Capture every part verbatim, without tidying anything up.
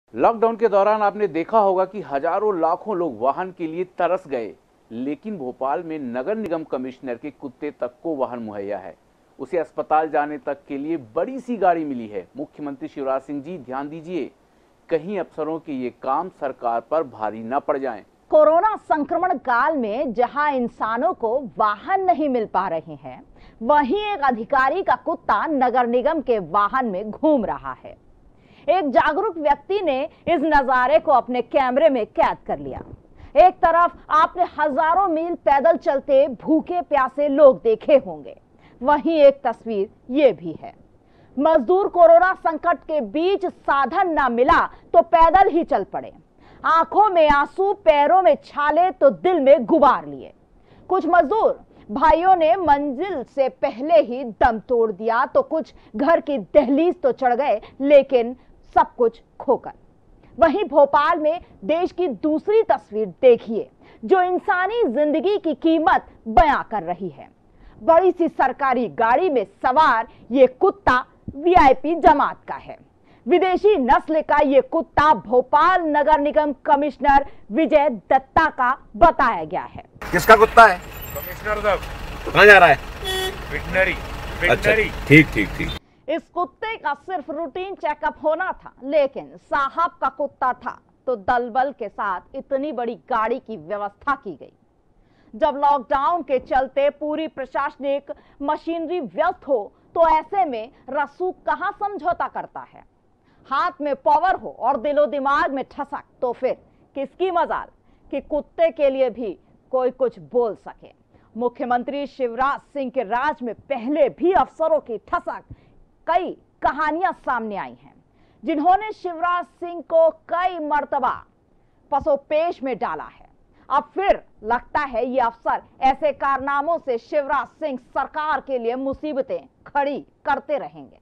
Lockdown के दौरान आपने देखा होगा कि हजारों लाखों लोग वाहन के लिए तरस गए, लेकिन भोपाल में नगर निगम कमिश्नर के कुत्ते तक को वाहन मुहैया है। उसे अस्पताल जाने तक के लिए बड़ी सी गाड़ी मिली है। मुख्यमंत्री शिवराज सिंह जी, ध्यान दीजिए, कहीं अफसरों के ये काम सरकार पर भारी न पड़ जाएं। कोरोना संक्रमण काल में जहां इंसानों को वाहन नहीं मिल पा रहे हैं, वहीं एक अधिकारी का कुत्ता नगर निगम के वाहन में घूम रहा है। एक जागरूक व्यक्ति ने इस नजारे को अपने कैमरे में कैद कर लिया। एक तरफ आपने हजारों मील पैदल चलते भूखे प्यासे लोग देखे होंगे, वहीं एक तस्वीर ये भी है। मजदूर कोरोना संकट के बीच साधन ना मिला तो पैदल ही चल पड़े। आंखों में आंसू, पैरों में छाले तो दिल में गुबार लिए। कुछ मजदूर भाइयों ने मंजिल से पहले ही दम तोड़ दिया, तो कुछ घर की दहलीज तो चढ़ गए, लेकिन सब कुछ खोकर। वहीं भोपाल में देश की दूसरी तस्वीर देखिए, जो इंसानी जिंदगी की कीमत बयां कर रही है। बड़ी सी सरकारी गाड़ी में सवार ये कुत्ता वीआईपी जमात का है। विदेशी नस्ल का ये कुत्ता भोपाल नगर निगम कमिश्नर विजय दत्ता का बताया गया है। किसका कुत्ता है? कमिश्नर साहब। कहाँ जा रहा है? वेटनरी। अच्छा, ठीक ठीक ठीक। इस कुत्ते का सिर्फ रूटीन चेकअप होना था, लेकिन साहब का कुत्ता था तो दलबल के साथ इतनी बड़ी गाड़ी की व्यवस्था की गई। जब लॉकडाउन के चलते पूरी प्रशासनिक मशीनरी व्यस्त हो, तो ऐसे में रसूख कहां समझौता करता है। हाथ में पावर हो और दिलो दिमाग में ठसक, तो फिर किसकी मजाल कि कुत्ते के लिए भी कोई कुछ बोल सके। मुख्यमंत्री शिवराज सिंह के राज में पहले भी अफसरों की ठसक कई कहानियां सामने आई हैं, जिन्होंने शिवराज सिंह को कई मर्तबा पसोपेश में डाला है। अब फिर लगता है ये अफसर ऐसे कारनामों से शिवराज सिंह सरकार के लिए मुसीबतें खड़ी करते रहेंगे।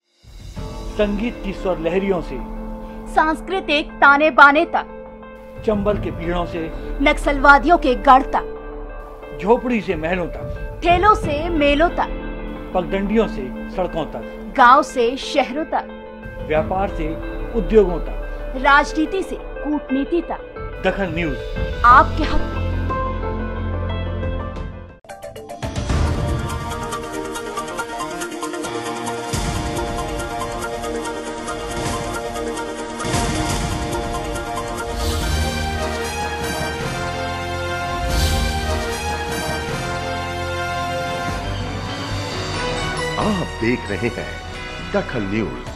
संगीत की स्वर लहरियों से सांस्कृतिक ताने बाने तक, चंबल के पीड़ों से नक्सलवादियों के गढ़ तक, झोपड़ी से महलों तक, ठेलों से मेलों तक, पगडंडियों से सड़कों तक, गांव से शहरों तक, व्यापार से उद्योगों तक, राजनीति से कूटनीति तक, दखल न्यूज आपके हक में। आप देख रहे हैं दखल न्यूज।